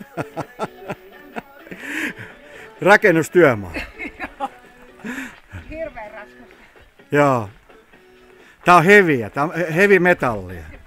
Rakennustyömaa. Hirveän raskasta. Joo. Tää on heviä, tää on heavy metallia.